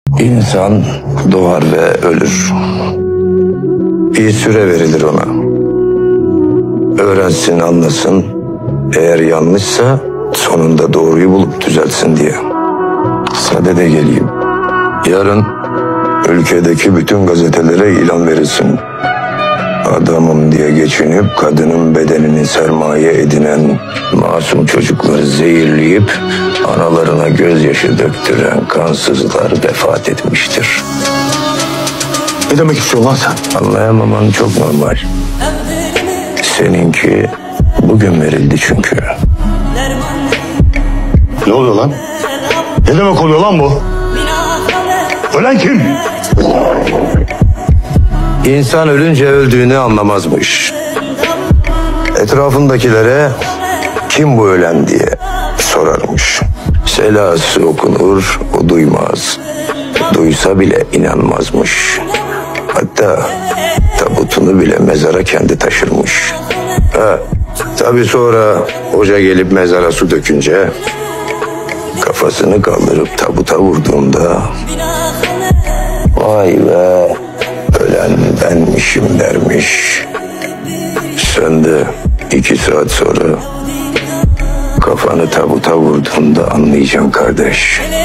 İnsan doğar ve ölür. Bir süre verilir ona. Öğrensin, anlasın. Eğer yanlışsa sonunda doğruyu bulup düzeltsin diye. Sadede geleyim. Yarın ülkedeki bütün gazetelere ilan verilsin. Adamım diye geçinip kadının bedenini sermaye edinen masum çocukları zehirleyip analarına gözyaşı döktüren kansızlar vefat etmiştir. Ne demek istiyorsun lan sen? Anlayamaman çok normal. Seninki bugün verildi çünkü. Ne oluyor lan? Ne demek oluyor lan bu? Ölen kim? İnsan ölünce öldüğünü anlamazmış. Etrafındakilere kim bu ölen diye sorarmış. Selası okunur, o duymaz. Duysa bile inanmazmış. Hatta tabutunu bile mezara kendi taşırmış. Tabii sonra hoca gelip mezara su dökünce kafasını kaldırıp tabuta vurduğunda vay be ölen benmişim dermiş. Sen de 2 saat sonra kafanı tabuta vurduğunda anlayacaksın kardeş.